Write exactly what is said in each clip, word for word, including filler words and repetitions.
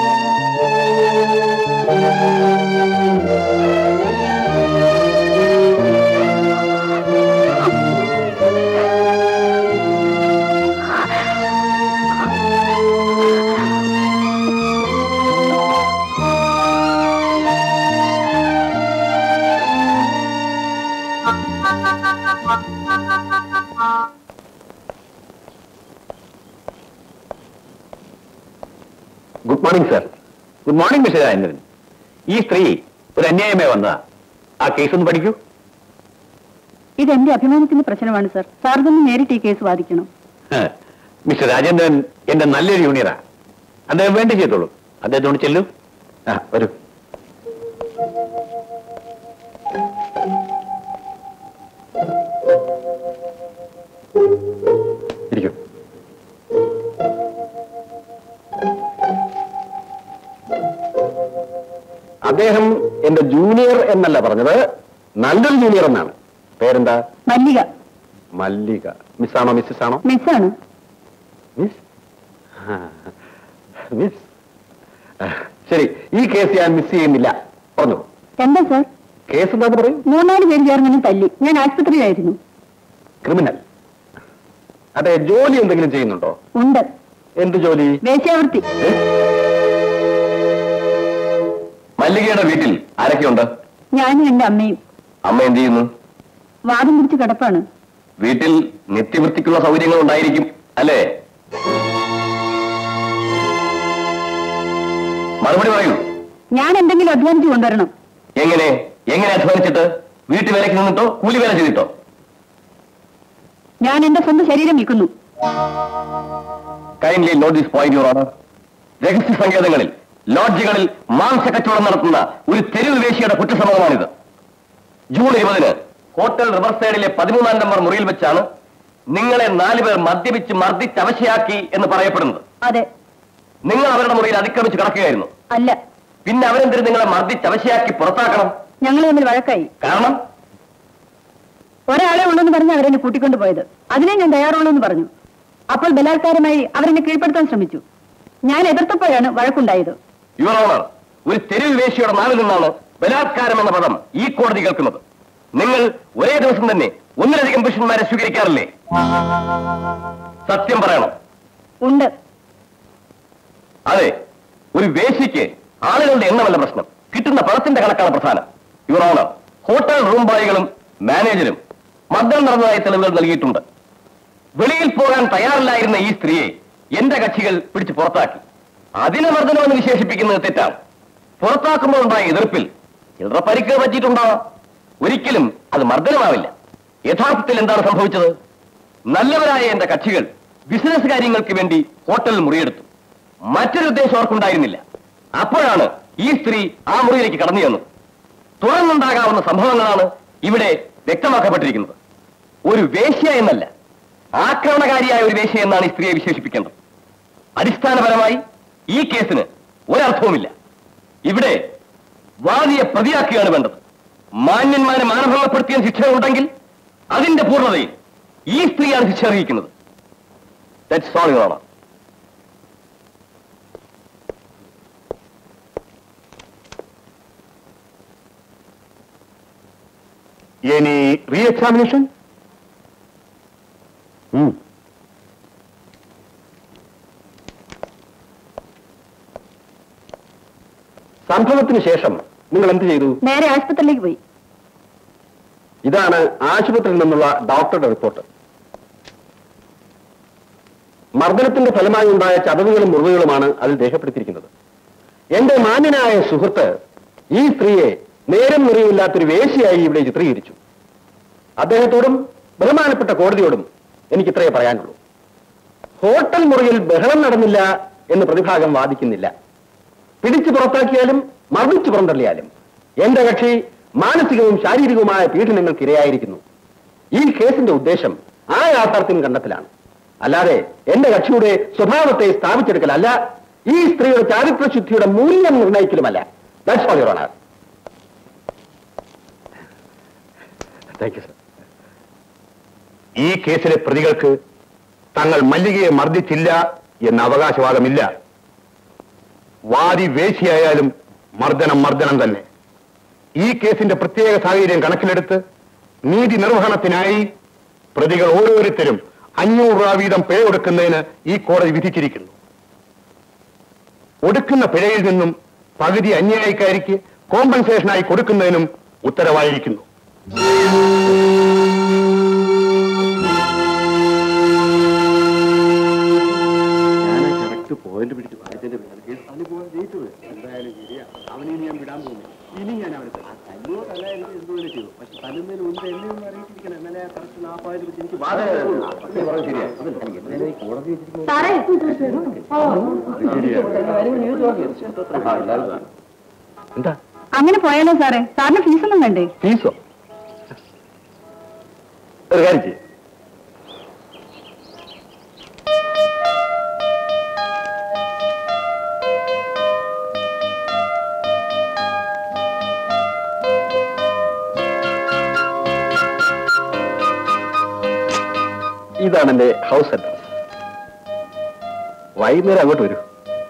Good morning sir. Good morning mister Rajendran. ഈ സ്ത്രീ ഒരു അന്യായമേ വന്നതാ. ആ കേസ് ഒന്ന് പഠിക്കൂ. ഇതെന്റെ അഭിമാനത്തിന്റെ പ്രശ്നമാണ് സർ. സാർ തന്നെ നേരിട്ട് ഈ കേസ് വാദിക്കണം. മിസ്റ്റർ രാജേന്ദ്രൻ എന്റെ നല്ലൊരു ജൂനിയറാ. അദ്ദേഹം വേണ്ടി ചെയ്തോളൂ. അദ്ദേഹത്തോട് ചെല്ലൂ. ആ വരൂ. ഇരിക്കൂ. അദ്ദേഹം എന്റെ ജൂനിയർ എന്നല്ല പറഞ്ഞത്, നല്ലൊരു ജൂനിയർ എന്നാണ്. പേരെന്താ? മല്ലിക. മല്ലിക. മിസ്സാണോ മിസ്സസ് ആണോ? മിസ്സാണ്. മിസ് മിസ് ശരി, ഈ കേസ് ഞാൻ മിസ് ചെയ്യുന്നില്ല. പറഞ്ഞു. എന്താ സാർ കേസ്? എന്താന്ന് പറയും. മൂന്നാല് പേര് ചേർന്ന് തല്ലി. ഞാൻ ആശുപത്രിയിലായിരുന്നു. ക്രിമിനൽ. അതെ. ജോലി എന്തെങ്കിലും ചെയ്യുന്നുണ്ടോ? ഉണ്ട്. എന്ത് ജോലി? വേശ്യാവൃത്തി. മല്ലികയുടെ വീട്ടിൽ ആരൊക്കെയുണ്ട്? ഞാനും എന്റെ അമ്മയും. അമ്മ എന്ത് ചെയ്യുന്നു? വാദം പിടിച്ച് കിടപ്പാണ്. വീട്ടിൽ നിത്യവൃത്തിക്കുള്ള സൗകര്യങ്ങൾ ഉണ്ടായിരിക്കും അല്ലേ? മറുപടി പറയൂ. ഞാൻ എന്തെങ്കിലും അധ്വാനിച്ചു കൊണ്ടുവരണം. എങ്ങനെ? എങ്ങനെ അധ്വാനിച്ചിട്ട്? വീട്ടു വേലയ്ക്ക് നിന്നിട്ടോ കൂലി വേല ചെയ്തിട്ടോ? ഞാൻ എന്റെ സ്വന്തം ശരീരം വിൽക്കുന്നു. Kindly note this point your honour. രഹസ്യ സങ്കേതങ്ങളിൽ, ലോഡ്ജുകളിൽ മാംസ കച്ചവടം നടത്തുന്ന ഒരു തെരുവ് വേശ്യയുടെ കുറ്റസമ്മതമാണിത്. ജൂൺ ഇരുപതിന് ഹോട്ടൽ റിവർ സൈഡിലെ പതിമൂന്നാം നമ്പർ മുറിയിൽ വെച്ചാണ് നിങ്ങളെ നാലുപേർ മദ്യപിച്ച് മർദ്ദിച്ച് അവശയാക്കി എന്ന് പറയപ്പെടുന്നത്. അതെ. നിങ്ങൾ അവരുടെ മുറിയിൽ അതിക്രമിച്ച് കിടക്കുകയായിരുന്നു. അല്ല. പിന്നെ അവരെന്തിന് നിങ്ങളെ മർദ്ദിച്ച് അവശയാക്കി പുറത്താക്കണം? ഞങ്ങൾ തമ്മിൽ വഴക്കായി. കാരണം? ഒരാളെ ഉള്ളെന്ന് പറഞ്ഞ് അവരെന്നെ കൂട്ടിക്കൊണ്ടു പോയത്. അതിനെ ഞാൻ തയ്യാറുള്ളൂ എന്ന് പറഞ്ഞു. അപ്പോൾ ബലാത്കാരമായി അവരെന്നെ കീഴ്പ്പെടുത്താൻ ശ്രമിച്ചു. ഞാൻ എതിർത്തപ്പോഴാണ് വഴക്കുണ്ടായത്. യുവർ ഓണർ, ഒരു തെരുവ് വേശ്യയുടെ നാവിൽ നിന്നാണ് ബലാത്കാരം എന്ന പദം ഈ കോടതി കേൾക്കുന്നത്. നിങ്ങൾ ഒരേ ദിവസം തന്നെ ഒന്നിലധികം പുരുഷന്മാരെ സ്വീകരിക്കാറില്ലേ? സത്യം പറയണം. ഉണ്ട്. അതെ. ഒരു വേശ്യയ്ക്ക് ആളുകളുടെ എണ്ണമല്ല പ്രശ്നം, കിട്ടുന്ന പണത്തിന്റെ കണക്കാണ് പ്രധാനം. യുവർ ഓണർ, ഹോട്ടൽ റൂം ബോയ്കളും മാനേജരും മർദ്ദനം നടന്നതായി തെളിവുകൾ നൽകിയിട്ടുണ്ട്. വെളിയിൽ പോകാൻ തയ്യാറില്ലായിരുന്ന ഈ സ്ത്രീയെ എന്റെ കക്ഷികൾ പിടിച്ച് പുറത്താക്കി. അതിനെ മർദ്ദനമെന്ന് വിശേഷിപ്പിക്കുന്നത് തെറ്റാണ്. പുറത്താക്കുമ്പോൾ ഉണ്ടായ എതിർപ്പിൽ ചിലർ പരിക്ക് പറ്റിയിട്ടുണ്ടാവാം. ഒരിക്കലും അത് മർദ്ദനമാവില്ല. യഥാർത്ഥത്തിൽ എന്താണ് സംഭവിച്ചത്? നല്ലവരായ എന്റെ കക്ഷികൾ ബിസിനസ് കാര്യങ്ങൾക്ക് വേണ്ടി ഹോട്ടലിൽ മുറിയെടുത്തു. മറ്റൊരു ഉദ്ദേശം അവർക്കുണ്ടായിരുന്നില്ല. അപ്പോഴാണ് ഈ സ്ത്രീ ആ മുറിയിലേക്ക് കടന്നു ചെന്നത്. തുടർന്നുണ്ടാകാവുന്ന സംഭവങ്ങളാണ് ഇവിടെ വ്യക്തമാക്കപ്പെട്ടിരിക്കുന്നത്. ഒരു വേശ്യ എന്നല്ല, ആക്രമണകാരിയായ ഒരു വേശ്യ എന്നാണ് ഈ സ്ത്രീയെ വിശേഷിപ്പിക്കേണ്ടത്. അടിസ്ഥാനപരമായി ഈ കേസിന് ഒരർത്ഥവുമില്ല. ഇവിടെ വാദിയെ പ്രതിയാക്കുകയാണ് വേണ്ടത്. മാന്യന്മാരെ മാനഭംഗപ്പെടുത്തിയ ശിക്ഷ ഉണ്ടെങ്കിൽ അതിന്റെ പൂർണ്ണതയിൽ ഈ സ്ത്രീയാണ് ശിക്ഷ അറിയിക്കുന്നത്. That's all your honour. Any re-examination? Hmm. സംഭവത്തിന് ശേഷം നിങ്ങൾ എന്ത് ചെയ്തു? നേരെ ആശുപത്രിയിലേക്ക് പോയി. ഇതാണ് ആശുപത്രിയിൽ നിന്നുള്ള ഡോക്ടറുടെ റിപ്പോർട്ട്. മർദ്ദനത്തിന്റെ ഫലമായി ഉണ്ടായ ചതവുകളും മുറിവുകളുമാണ് അതിൽ രേഖപ്പെടുത്തിയിരിക്കുന്നത്. എന്റെ മാന്യനായ സുഹൃത്ത് ഈ സ്ത്രീയെ നേരം മുറിവില്ലാത്തൊരു വേശ്യയായി ഇവിടെ ചിത്രീകരിച്ചു. അദ്ദേഹത്തോടും ബഹുമാനപ്പെട്ട കോടതിയോടും എനിക്ക് ഇത്രയേ പറയാനുള്ളൂ. ഹോട്ടൽ മുറിയിൽ ബഹളം നടന്നില്ല എന്ന് പ്രതിഭാഗം വാദിക്കുന്നില്ല. പിടിച്ചു പുറത്താക്കിയാലും മർദ്ദിച്ചു പുറന്തള്ളിയാലും എന്റെ കക്ഷി മാനസികവും ശാരീരികവുമായ പീഡനങ്ങൾക്ക് ഇരയായിരിക്കുന്നു. ഈ കേസിന്റെ ഉദ്ദേശം ആ യാഥാർത്ഥ്യം കണ്ടെത്തലാണ്. അല്ലാതെ എന്റെ കക്ഷിയുടെ സ്വഭാവത്തെ സ്ഥാപിച്ചെടുക്കലല്ല, ഈ സ്ത്രീയുടെ ചാരിത്രശുദ്ധിയുടെ മൂല്യം നിർണ്ണയിക്കലുമല്ല. That's all your honour. Thank you sir. ഈ കേസിലെ പ്രതികൾക്ക് തങ്ങൾ മല്ലികയെ മർദ്ദിച്ചില്ല എന്ന അവകാശവാദമില്ല. വാദി വേശിയായാലും മർദ്ദനം മർദ്ദനം തന്നെ. ഈ കേസിന്റെ പ്രത്യേക സാഹചര്യം കണക്കിലെടുത്ത് നീതി നിർവഹണത്തിനായി പ്രതികൾ ഓരോരുത്തരും അഞ്ഞൂറ് രൂപ വീതം പിഴ കൊടുക്കുന്നതിന് ഈ കോടതി വിധിച്ചിരിക്കുന്നു. ഒടുക്കുന്ന പിഴയിൽ നിന്നും പകുതി അന്യായക്കാരിക്ക് കോമ്പൻസേഷനായി കൊടുക്കുന്നതിനും ഉത്തരവായിരിക്കുന്നു. പോയിന്റ് പിടിച്ച് വായിച്ചതിന്റെ ജയിച്ചത് എന്തായാലും ശരിയാ. അവനെ ഞാൻ വിടാൻ പോകുന്നു. ഇനി ഞാൻ അവനെ തല്ലോ തല എനിക്ക് എന്തുപോലെ ചെയ്തു. പക്ഷെ തല്ലുന്നതിന് മുമ്പ് എന്നെ ഒന്ന് അറിയിച്ചിരിക്കണം. എന്നാലേ കറക്റ്റ് നാൽപ്പത് വെച്ച് എനിക്ക് എന്താ അങ്ങനെ പോയാലോ സാറേ? സാറിന് ഫീസൊന്നും വേണ്ടേ? ഫീസോ? ഒരു കാര്യം ചെയ്യും. ഇതാണ് എന്റെ ഹൗസ് അഡ്രസ്. വൈകുന്നേരം അങ്ങോട്ട് വരൂ.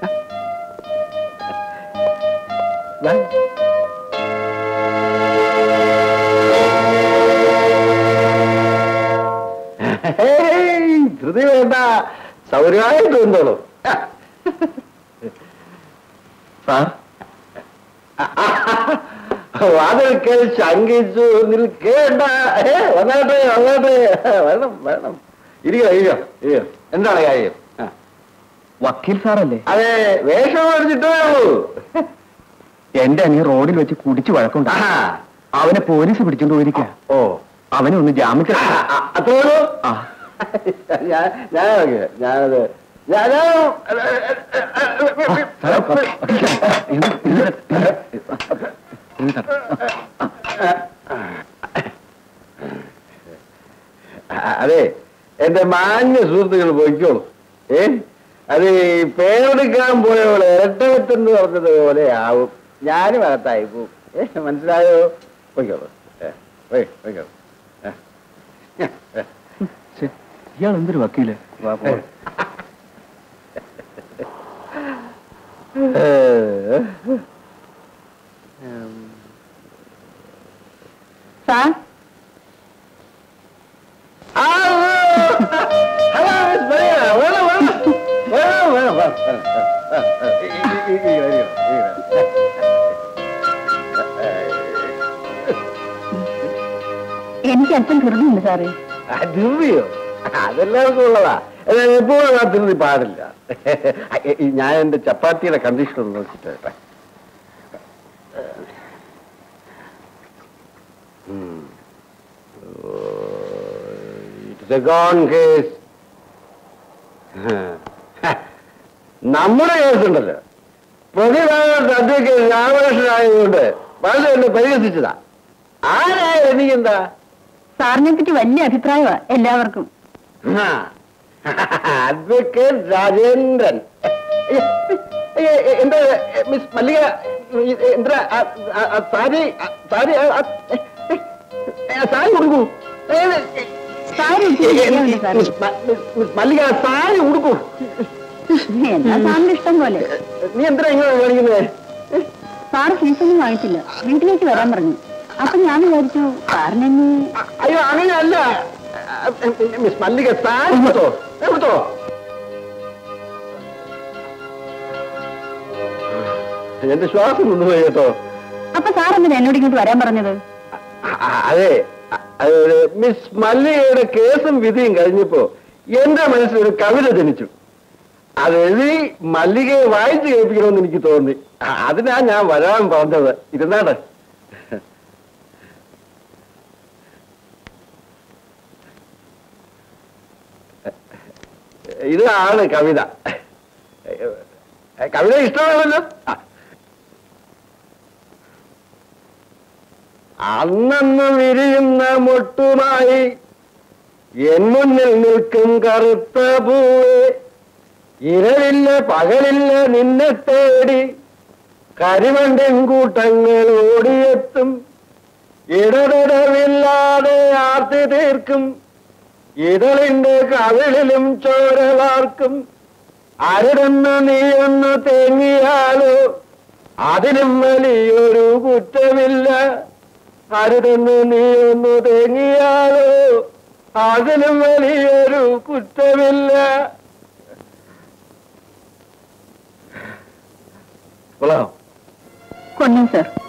ധൃതി വേണ്ട, സൗകര്യമായിട്ട് എന്തോളൂ. സാർ വാതിൽക്കൽ ശങ്കിച്ചു നിൽക്കേണ്ട. വന്നാട്ടെ വന്നാട്ടെ, വേണം വേണം. ഇരിക്കോ ഇരിക്കോ ഇരിക്കോ. എന്താണ് കാര്യം? വക്കീൽ സാറല്ലേ? അതെ, വേഷം മേടിച്ചിട്ടേ ഉള്ളൂ. എന്റെ അനിയ റോഡിൽ വെച്ച് കുടിച്ചു വഴക്കുണ്ടാ. അവനെ പോലീസ് പിടിച്ചോണ്ട് പോയിരിക്ക. ഓ, അവനെ ഒന്ന് ജാമ്യത്തിൽ അത്രേ ഉള്ളൂ. ഞാനത് ഞാനത് അതെ, എന്റെ മാന്യ സുഹൃത്തുക്കൾ പോയിക്കോളൂ. ഏ അത് ഈ പേരെടുക്കാൻ പോയപോലെ ഇരട്ടവെത്തെന്ന് പറഞ്ഞത് പോലെ ആവും. ഞാനും അകത്തായി പോവും. ഏ മനസ്സിലായോ? പോയിക്കോളൂ. പോയിക്കോളൂ. ഇയാൾ എന്തൊരു വക്കീല്. സാർ എനിക്ക് അല്പം ധൃതിയുണ്ട് സാറേ. ധൃതിയോ? അതെല്ലാവർക്കും ഉള്ളതാ. എപ്പോഴും ആ ധൃതി പാടില്ല. ഞാൻ എന്റെ ചപ്പാത്തിയുടെ കണ്ടീഷൻ ഒന്ന് നോക്കിട്ട് നമ്മുടെ കേസുണ്ടല്ലോ, പ്രതിഭാഗത്ത് അഡ്വക്കേറ്റ് രാമകൃഷ്ണനായതുകൊണ്ട് വളരെ എന്നെ പരിഹസിച്ചതാ. ആരായ എനിക്കെന്താ? സാറിനെ പറ്റി വലിയ അഭിപ്രായമാണ് എല്ലാവർക്കും. അഡ്വക്കേറ്റ് രാജേന്ദ്രൻ. എന്താ മിസ് മല്ലിക, എന്താ സാരി സാരി സാരി കൊടുക്കൂ. മല്ലിക സാരി കൊടുക്കൂ. എന്താ സാറിന്റെ ഇഷ്ടം പോലെ. നീ എന്താ ഇങ്ങനെ കാണിക്കുന്നത്? സാറ് ഫീസൊന്നും വാങ്ങിച്ചില്ല, വീട്ടിലേക്ക് വരാൻ പറഞ്ഞു. അപ്പൊ ഞാൻ വിചാരിച്ചു സാറിനെന്നെ. അയ്യോ അങ്ങനെയല്ല മിസ് മല്ലിക, സാരി കൊടുത്തോ കൊടുത്തോ. എന്റെ ശ്വാസം കൊണ്ടുപോയി കേട്ടോ. അപ്പൊ സാർ എന്തിനാ എന്നോട് ഇങ്ങോട്ട് വരാൻ പറഞ്ഞത്? അതെ, മിസ് മല്ലികയുടെ കേസും വിധിയും കഴിഞ്ഞപ്പോ എന്റെ മനസ്സിലൊരു കവിത ജനിച്ചു. അതെഴുതി മല്ലികയെ വായിച്ചു കേൾപ്പിക്കണമെന്ന് എനിക്ക് തോന്നി. അതിനാ ഞാൻ വരാൻ പറഞ്ഞത്. ഇരുന്നാണ്. ഇതാണ് കവിത. കവിത ഇഷ്ടമാണല്ലോ. അന്നന്ന് വിരിയുന്ന മൊട്ടുമായി എൻ മുന്നിൽ നിൽക്കും കറുത്ത പൂവേ, ഇരവില്ല പകലില്ല നിന്നെ തേടി കരിവണ്ടിൻ കൂട്ടങ്ങൾ ഓടിയെത്തും, ഇടതടവില്ലാതെ ആർത്തി തീർക്കും, ഇതളിന്റെ കവിളിലും ചോര വാർക്കും, അരുതെന്ന് നീ ഒന്ന് തേങ്ങിയാലോ അതിനും വലിയൊരു കുറ്റമില്ല. അരുതെന്ന് നീ ഒന്ന് തേങ്ങിയാലോ അതിനും വലിയൊരു കുറ്റമില്ല. കൊള്ളാം സാർ.